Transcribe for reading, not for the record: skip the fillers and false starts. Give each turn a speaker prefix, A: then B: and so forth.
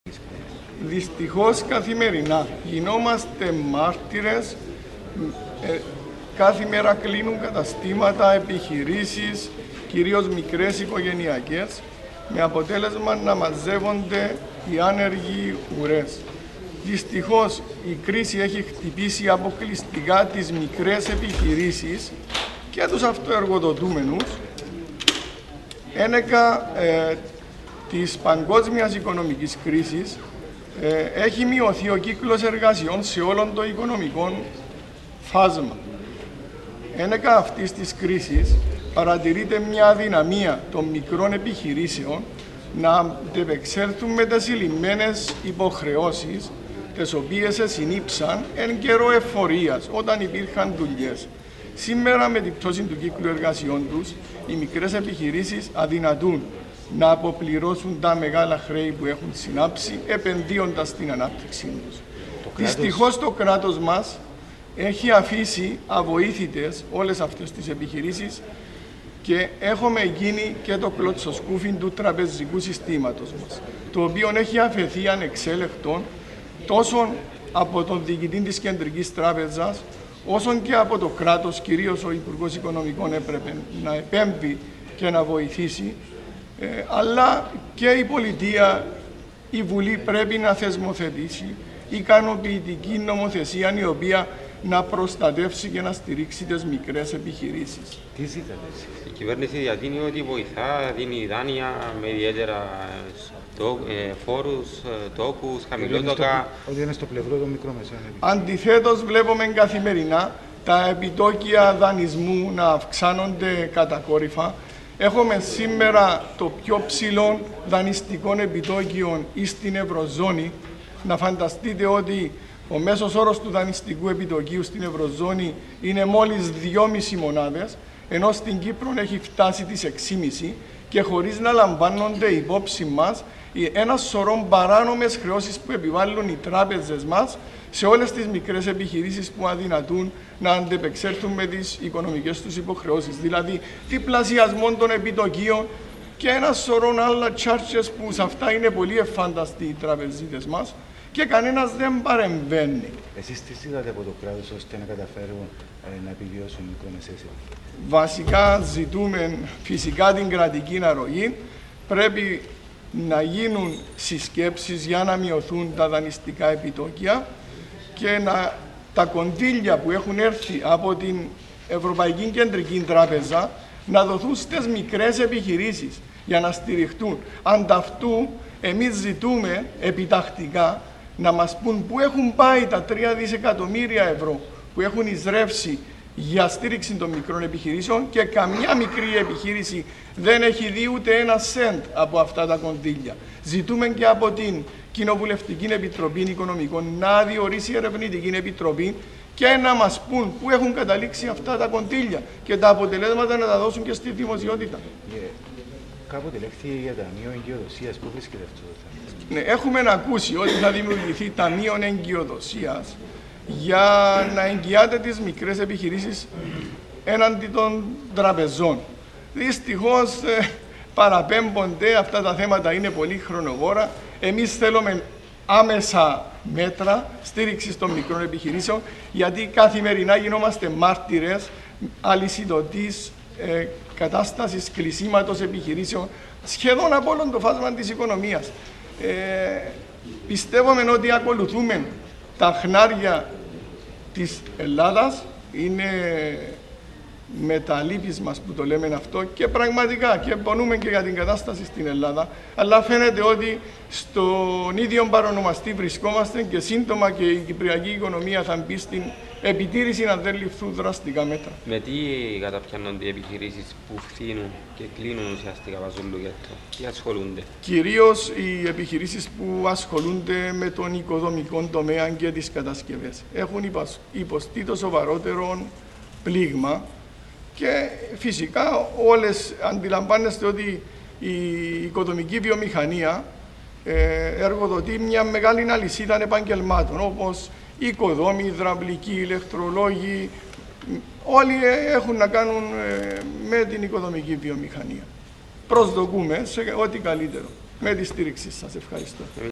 A: Δυστυχώς καθημερινά γινόμαστε μάρτυρες, κάθε μέρα κλείνουν καταστήματα, επιχειρήσεις, κυρίως μικρές οικογενειακές, με αποτέλεσμα να μαζεύονται οι άνεργοι ουρές. Δυστυχώς η κρίση έχει χτυπήσει αποκλειστικά τις μικρές επιχειρήσεις και τους αυτοεργοδοτούμενους, ένεκα της παγκόσμιας οικονομικής κρίσης. Έχει μειωθεί ο κύκλος εργασιών σε όλο το οικονομικό φάσμα. Ένεκα αυτής της κρίσης παρατηρείται μια αδυναμία των μικρών επιχειρήσεων να αντεπεξέλθουν με τις λυμμένες υποχρεώσεις τις οποίες συνήψαν εν καιρό εφορίας όταν υπήρχαν δουλειές. Σήμερα, με την πτώση του κύκλου εργασιών τους, οι μικρές επιχειρήσεις αδυνατούν να αποπληρώσουν τα μεγάλα χρέη που έχουν συνάψει, επενδύοντας στην ανάπτυξή τους. Δυστυχώς το κράτος μας έχει αφήσει αβοήθητες όλες αυτές τις επιχειρήσεις και έχουμε γίνει και το κλωτσοσκούφι του τραπεζικού συστήματος μας, το οποίο έχει αφαιθεί ανεξέλεκτον τόσο από τον διοικητή της Κεντρικής Τράπεζας, όσο και από το κράτος, κυρίως ο Υπουργός Οικονομικών έπρεπε να επέμβει και να βοηθήσει, αλλά και η πολιτεία, η Βουλή πρέπει να θεσμοθετήσει ικανοποιητική νομοθεσία η οποία να προστατεύσει και να στηρίξει τις μικρές επιχειρήσεις.
B: Τι ζητάτε εσείς?
C: Η κυβέρνηση διατείνει ότι βοηθά, δίνει δάνεια με ιδιαίτερα φόρους, τόκους, χαμηλότοκα.
B: Ότι είναι στο πλευρό των μικρομεσαίων.
A: Αντιθέτως, βλέπουμε καθημερινά τα επιτόκια δανεισμού να αυξάνονται κατακόρυφα. Έχουμε σήμερα το πιο ψηλό δανειστικό επιτόκιο στην Ευρωζώνη. Να φανταστείτε ότι ο μέσος όρος του δανειστικού επιτοκίου στην Ευρωζώνη είναι μόλις 2,5 μονάδες, ενώ στην Κύπρο έχει φτάσει τις 6,5 και χωρίς να λαμβάνονται υπόψη μας ένα σωρό παράνομες χρεώσεις που επιβάλλουν οι τράπεζες μας σε όλες τις μικρές επιχειρήσεις που αδυνατούν να αντεπεξέλθουν με τις οικονομικές τους υποχρεώσεις. Δηλαδή, διπλασιασμό των επιτοκίων και ένα σωρό άλλα charges που σε αυτά είναι πολύ εφάνταστοι οι τραπεζίτες μας και κανένας δεν παρεμβαίνει.
B: Εσείς τι ζητάτε από το κράτος ώστε να καταφέρουν να επιβιώσουν οι μικρομεσαίες?
A: Βασικά ζητούμε φυσικά την κρατική αρρωγή. Πρέπει να γίνουν συσκέψεις για να μειωθούν τα δανειστικά επιτόκια και τα κονδύλια που έχουν έρθει από την Ευρωπαϊκή Κεντρική Τράπεζα να δοθούν στις μικρές επιχειρήσεις για να στηριχτούν. Ανταυτού, εμείς ζητούμε επιτακτικά να μας πούν πού έχουν πάει τα 3 δισεκατομμύρια ευρώ που έχουν εισρεύσει για στήριξη των μικρών επιχειρήσεων και καμιά μικρή επιχείρηση δεν έχει δει ούτε ένα σεντ από αυτά τα κονδύλια. Ζητούμε και από την Κοινοβουλευτική Επιτροπή Οικονομικών να διορίσει ερευνητική επιτροπή και να μας πούν πού έχουν καταλήξει αυτά τα κονδύλια και τα αποτελέσματα να τα δώσουν και στη δημοσιότητα.
B: Κάποτε λέχθη για ταμείο εγκυοδοσίας. Πού βρίσκεται αυτό το θέμα?
A: Ναι, έχουμε ακούσει ότι θα δημιουργηθεί ταμείο εγκυοδοσίας για να εγγυάται τις μικρές επιχειρήσεις έναντι των τραπεζών. Δυστυχώς παραπέμπονται, αυτά τα θέματα είναι πολύ χρονοβόρα. Εμείς θέλουμε άμεσα μέτρα στήριξης των μικρών επιχειρήσεων, γιατί καθημερινά γινόμαστε μάρτυρες αλυσιδωτής κατάστασης κλεισίματος επιχειρήσεων σχεδόν από όλο το φάσμα της οικονομίας. Πιστεύουμε ότι ακολουθούμε τα χνάρια της Ελλάδας, είναι με τα λύπης μας που το λέμε αυτό και πραγματικά και πονούμε και για την κατάσταση στην Ελλάδα, αλλά φαίνεται ότι στον ίδιο παρονομαστή βρισκόμαστε και σύντομα και η κυπριακή οικονομία θα μπει στην επιτήρηση αν δεν ληφθούν δραστικά μέτρα.
C: Με τι καταπιάνονται οι επιχειρήσεις που φθήνουν και κλείνουν ουσιαστικά βαζολούγετο? Τι ασχολούνται?
A: Κυρίως οι επιχειρήσεις που ασχολούνται με τον οικοδομικό τομέα και τις κατασκευές έχουν υποστεί το σοβαρότερο πλήγμα. Και φυσικά όλες αντιλαμβάνεστε ότι η οικοδομική βιομηχανία εργοδοτεί μια μεγάλη αλυσίδα επαγγελμάτων, όπως οικοδόμοι, υδραυλικοί, ηλεκτρολόγοι, όλοι έχουν να κάνουν με την οικοδομική βιομηχανία. Προσδοκούμε σε ό,τι καλύτερο. Με τη στήριξη σας. Ευχαριστώ.